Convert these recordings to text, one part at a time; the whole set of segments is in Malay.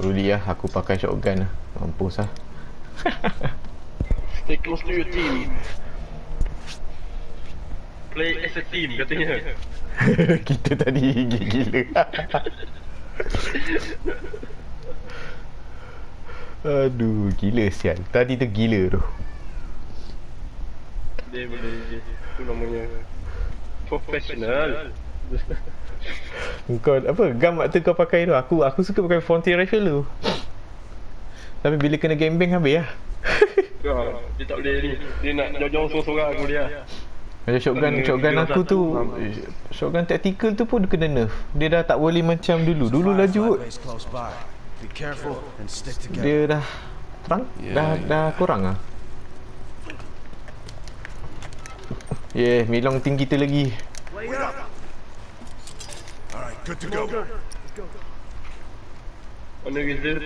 peduli lah, aku pakai shotgun lah. Mampus lah. Stay close to your team. Play as a team katanya. Kita tadi gila. Aduh, gila sial. Tadi tu gila tu. Dia boleh, itu namanya professional. Kau apa gun waktu kau pakai tu, aku suka pakai Frontier rifle tu. Tapi bila kena gangbang habis lah. Dia tak boleh ni. Dia nak jauh-jauh sorang-sorang aku dia. Macam shotgun aku tu, shotgun tactical tu pun kena nerf. Dia dah tak boleh macam dulu. Dulu laju kot. Dia dah terang, dah kurang lah. Milong tinggi kita lagi. Good to go. Mana Rizal?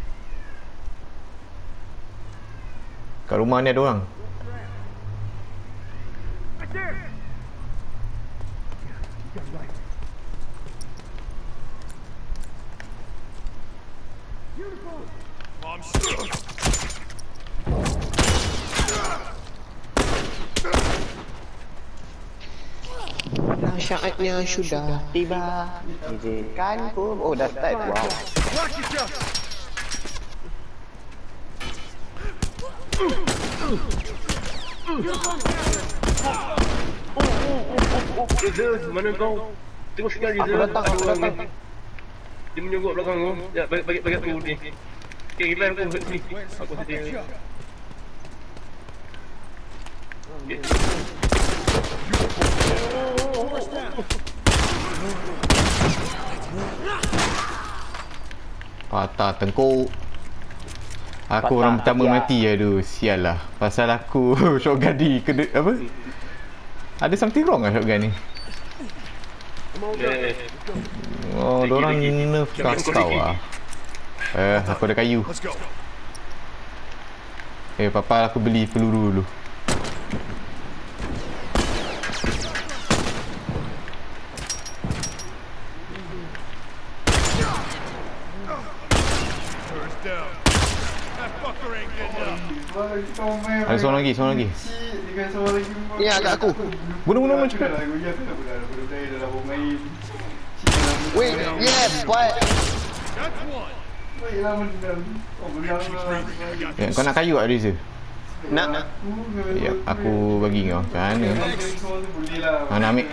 Kat rumah ni ada orang. Saatnya sudah tiba. Izinkan ku. Oh, dah start. Wow. Rizal, mana kau? Tengok sekali Rizal. Aku datang. Dia menyogok belakang kau. Ya, bagi aku ni. Okay, revive aku kat sini. Aku sedia. Okay. Patah tengkuk. Aku orang pertama mati. Aduh, sial lah. Pasal aku shotgun di apa? Ada something wrong lah shotgun ni. Oh, dorang nerf kau lah. Aku ada kayu. Papa aku beli peluru dulu. Ada seorang lagi. Ya, kat aku. Bunuh cepat. Wait, what? Kau nak kayu tak Rizal? Nak. Ya, aku bagi kau. Macam mana? Nak ambil?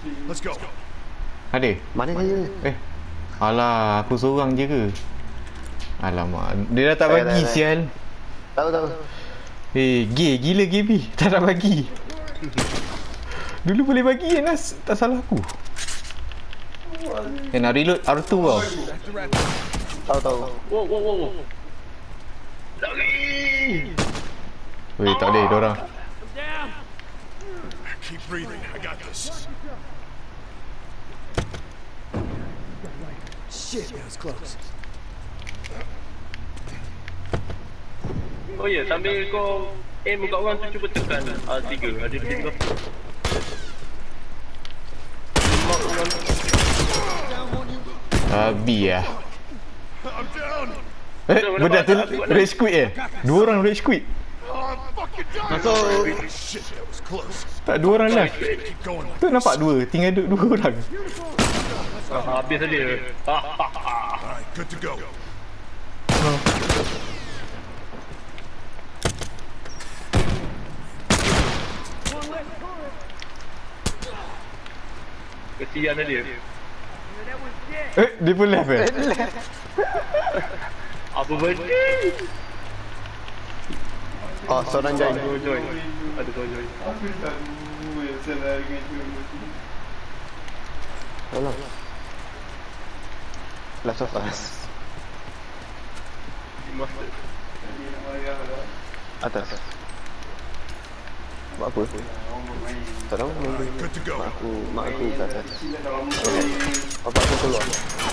Ada? Mana dia? Alah, aku seorang je ke? Alamak, dia dah tak bagi sial. Tahu. Gila Gaby. Tak nak bagi. Dulu boleh bagi Nas, tak salah aku. Nak reload R2 kau. Tahu. Wow. Lari. Tak boleh, dorang. Keep breathing. I got this. Shit, that was close. Oh ya, sambil kau aim kat orang tu cuba tekan R3. Ada dia berapa? Abi lah. Benda tu rage quit Dua orang rage quit. Tak, dua orang lah. Tu nampak dua, tinggal dua orang. Habis dia. Alright, good to go. Kesian dia. Dia pun left Apa benda? Oh, seorang join. Ada kau join. Tolong. Last of Us. Atas. Buat apa? Tak tahu. Mak aku kat atas. Bapak aku keluar.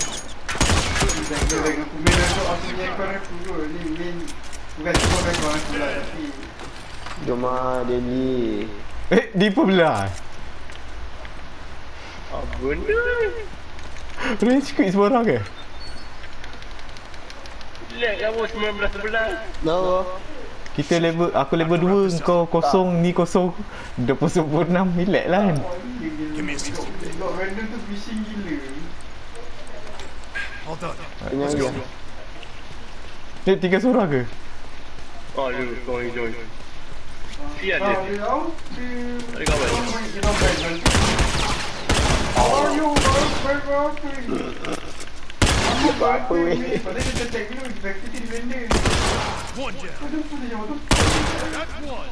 Jom lah, Daddy. Dia pun belah. Apa benda? Rage quit semua orang ke? Relax lah bos, 19-11. No. Kita level, aku level 2, kau kosong, ni kosong. 20-26, relax lah kan. Give me a assist. All done. Let's go. Dia 3 surah ke? Oh, dia join. Siap dia. Ada kawan. Apa weh? One down. That's one.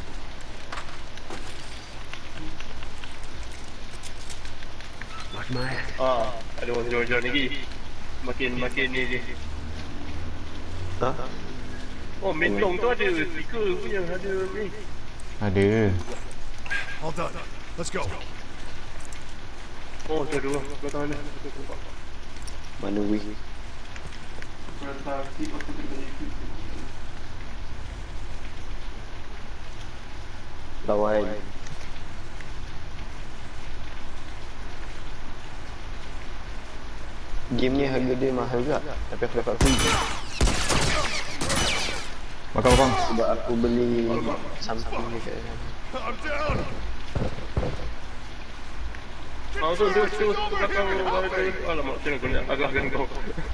Ada orang join lagi. Makin ni dia. Hah? Oh, mentong tu ada speaker punya, ada ni. Ada. All done. Let's go. Oh, tu ada orang belakang mana. Mana weh? Lawan. Game ni harga dia mahal juga, tapi aku dapat free. Bakal. Sebab aku beli something dekat sana. I'm down. Tu belakang tu. Alamak, jangan kau nak agak-agak kau.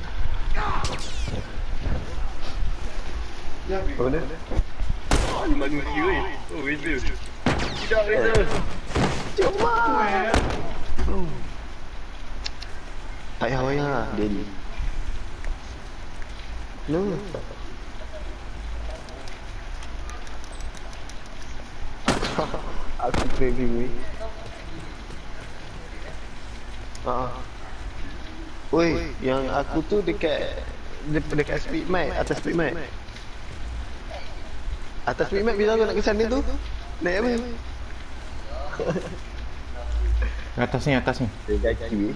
Apa benda? Ni manusia weh. Oh, beza. Tidak beza. Cuma. Ayah, Daddy. No. Aku craving weh. Oi, yang aku tu dekat speed map, atas speed map. Atas speed map bila aku nak ke sana tu, naik apa? Atas ni. Dia kaki.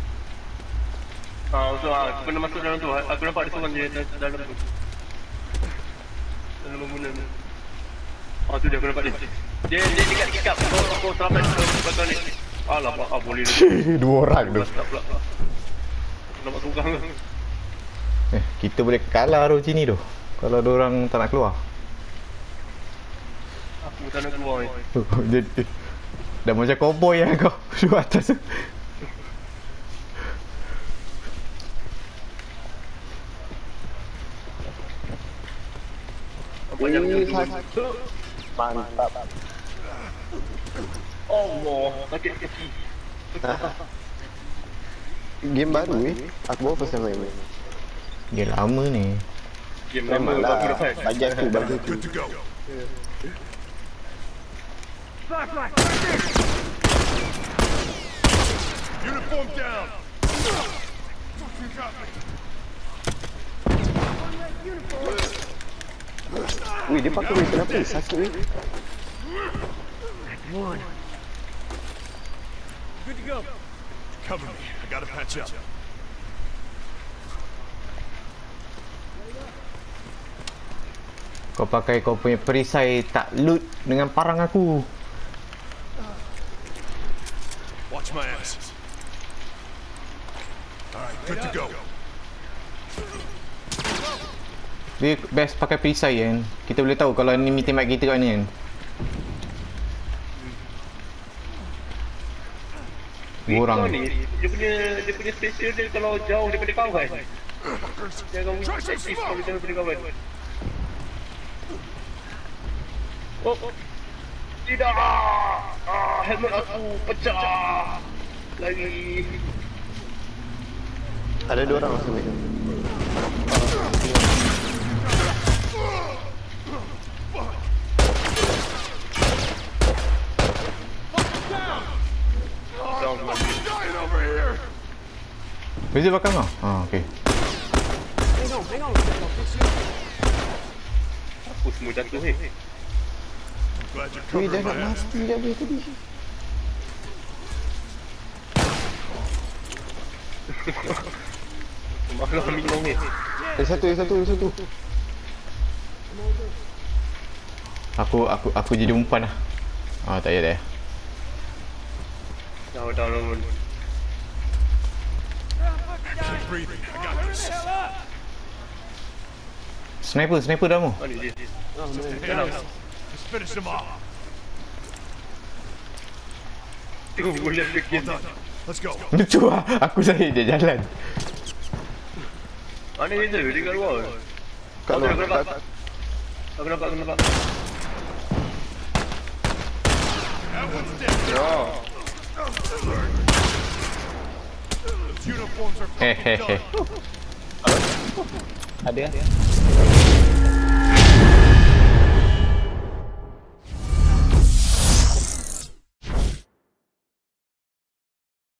So aku kena masuk dalam tu. Aku nampak ada seorang dia dalam tu. Dalam bangunan tu. Tu dia, aku nampak dia. Dia dekat sikap. Kau selamat ke belakang ni. Alamak, boleh dia. 2 orang tu. Nampak tukang tu. Kita boleh kalah tu sini tu. Kalau diorang tak nak keluar. Aku tak nak keluar ni. Dia dah macam cowboy lah kau. Duduk atas tu. Banyak tu. Mantap. Allah, sakit kaki. Game baru aku baru first time main. Dia lama ni. Game lama Memang aku lah. dapat. Bagi aku. Good to go. Uniform down. You got me. Weh, dia pakai weh, kenapa? Sakit weh. Good to go. Cover me. I gotta patch up. Kau pakai kau punya perisai tak loot dengan parang aku. Watch my ass. All right, good to go. Dia best pakai perisai kan. Kita boleh tahu kalau enemy tembak kita kat ni kan. Orang ni dia punya special dia kalau jauh daripada kawan. Jangan aktif kalau jauh daripada kawan. Oh. Tidak. Helmet aku pecah. Lagi. Ada 2 orang masuk weh. Dying over here. Beza belakang kau? Okey. Aku semua jatuh ni. Glad you're Weh, dah covering nak my ass. mati dah weh tadi. Malah minum ni. Satu. Aku jadi umpan lah. Tak payah. Down. Keep breathing. I got this. Sniper dah mu. Mana dia? Just finish him off. Tengok boleh fikir. Let's go. Lucu lah. Aku sahih dia jalan. Mana dia tu? Dia kat luar. Kat luar. Aku nampak. Aku nampak. That one's dead. Ya. Those uniforms are fucking Hehehe. done. Ada.